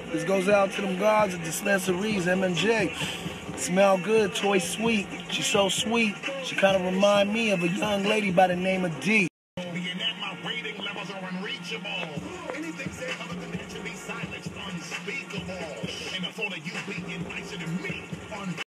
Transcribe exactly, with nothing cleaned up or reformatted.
This goes out to them guards at dispensaries, M and J. Smell good, toy sweet. She's so sweet, she kind of remind me of a young lady by the name of D. Being that my rating levels are unreachable. Anything said other than that should be silenced, unspeakable. And the thought of you being nicer than me,